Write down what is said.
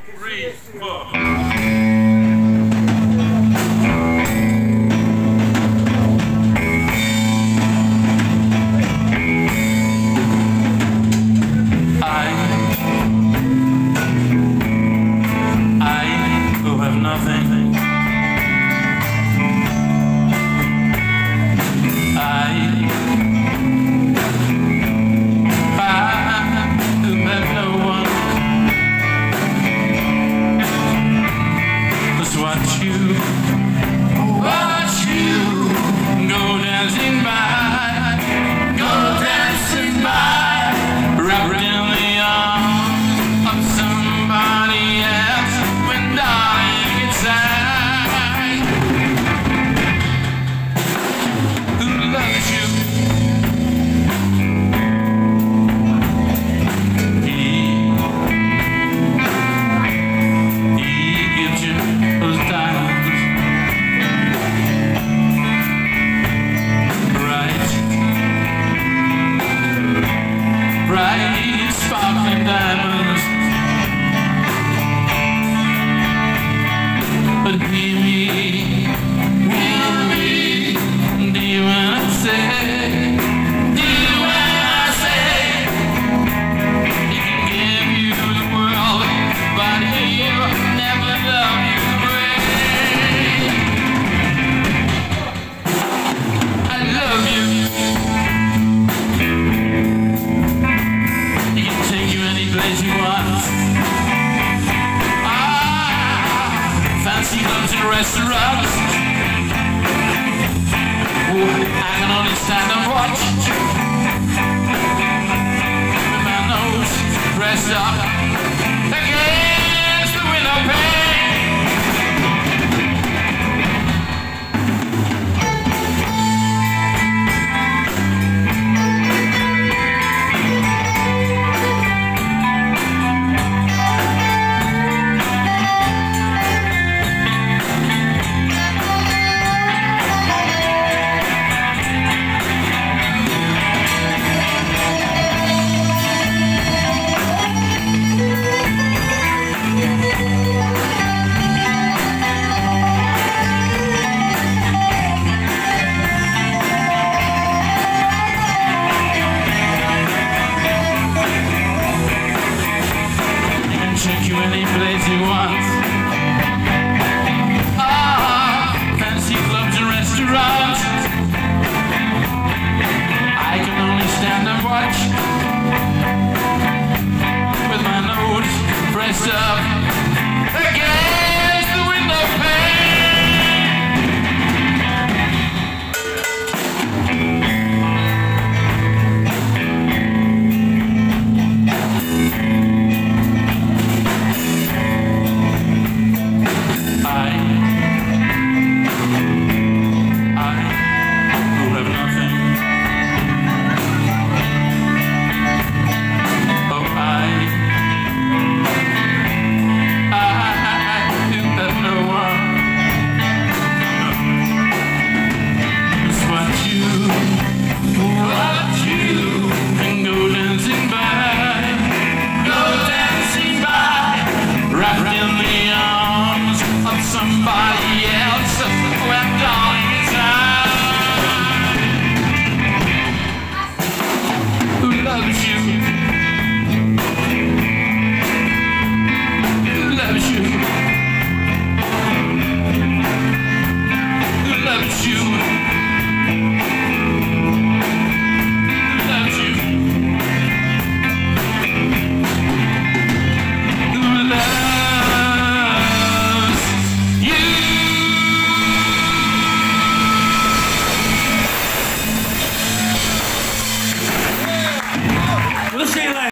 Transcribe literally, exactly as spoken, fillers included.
three, four. Nothing. I, I who have no one, must watch you, watch you go dancing by, go dancing by, wrapped in the arms of somebody else when dying inside. Who loves you? He, he gives you those diamonds, bright, bright, sparkling diamonds. But hear me, hear me, do you when I say, do you when I say, he can give you the world, but he'll never love you the way I love you. He can take you any place you want. Fancy clubs and restaurants. Ooh, I can only stand and watch with my nose pressed up against the window pane. Take you any place you want. Ah, fancy clubs and restaurants. I can only stand and watch with my nose pressed up again.